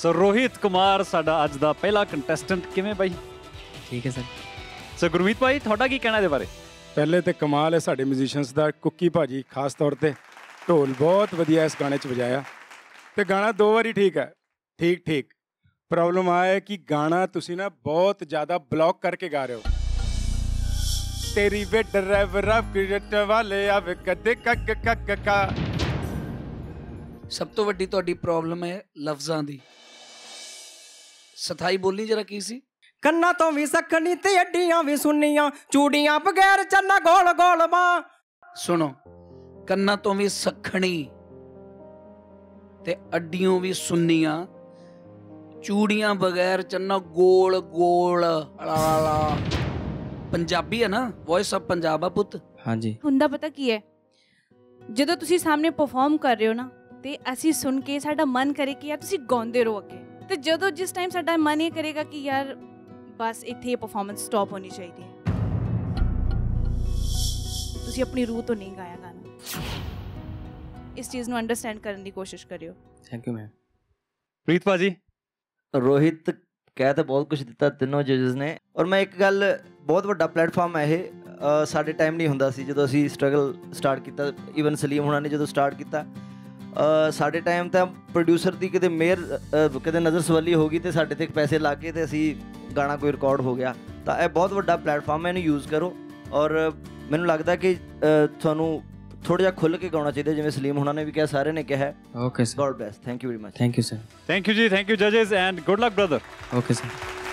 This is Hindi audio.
सो रोहित कुमार साडा अज दा पहला कंटेस्टेंट किवें बाई? ठीक है सर। सो गुरमीत भाई तुहाडा की कहना इहदे बारे? पहले तो कमाल है साडे म्यूजिशियंस दा, कुकी भाजी खास तौर पे ढोल बहुत वधिया इस गाने च बजाया ते गाना 2 बारी ठीक है, ठीक ठीक। प्रॉब्लम आ है कि गाना तुसी ना बहुत ज़्यादा ब्लॉक करके गा रहे हो। तेरी वे ड्राइवर वाले आवे कदे कक कक का। सब तो वड्डी तुहाडी प्रॉब्लम है लफ्जां दी। सथाई बोली जरा की सी? कन्ना तो भी सखनी ते अड्डियां भी सुनियां, चूड़ियां बगैर चन्ना गोल गोल मां। सुनो, कन्ना तो भी सखनी ते अड्डियों भी सुनियां, चूड़ियां बगैर चन्ना गोल गोल। पंजाबी है ना, वॉइस ऑफ पंजाब आ पुत। हाँ जी। हुंदा पता की है, ਜਦੋਂ ਤੁਸੀਂ ਸਾਹਮਣੇ ਪਰਫਾਰਮ ਕਰ ਰਹੇ ਹੋ ਨਾ ਤੇ ਅਸੀਂ ਸੁਣ ਕੇ ਸਾਡਾ ਮਨ ਕਰੇ ਕਿ ਯਾਰ ਤੁਸੀਂ ਗਾਉਂਦੇ ਰਹੋ ਅੱਗੇ, ਤੇ ਜਦੋਂ ਜਿਸ ਟਾਈਮ ਸਾਡਾ ਮਨ ਇਹ ਕਰੇਗਾ ਕਿ ਯਾਰ ਬਸ ਇੱਥੇ ਇਹ ਪਰਫਾਰਮੈਂਸ ਸਟਾਪ ਹੋਣੀ ਚਾਹੀਦੀ ਹੈ, ਤੁਸੀਂ ਆਪਣੀ ਰੂਹ ਤੋਂ ਨਹੀਂ ਗਾਇਆ ਗਾਣਾ। ਇਸ ਚੀਜ਼ ਨੂੰ ਅੰਡਰਸਟੈਂਡ ਕਰਨ ਦੀ ਕੋਸ਼ਿਸ਼ ਕਰਿਓ। Thank you ma'am. प्रीत भाजी? रोहित कह तो बहुत कुछ दिता तीनों जजेस ने, और मैं एक गल बहुत वड्डा प्लेटफॉर्म है ये। साडे टाइम नहीं हुंदा सी जदों असीं स्ट्रगल स्टार्ट कीता, ईवन सलीम हुणां ने जदों स्टार्ट कीता, साडे टाइम तो प्रोड्यूसर की किते मेहर किते नज़र सवली हो गई तो साडे ते पैसे ला के ते असीं गाना कोई रिकॉर्ड हो गया। तो यह बहुत वड्डा प्लेटफॉर्म है, इहनूं यूज़ करो। और मैनूं लगदा कि तुहानूं थोड़ा जिहा खुल के गाना चाहिए, जिवें सलीम हुणां ने भी कहा, सारे ने कहा। Okay sir. God bless. Thank you very much. Thank you sir. Thank you ji, thank you जजेस and good luck brother. Okay sir.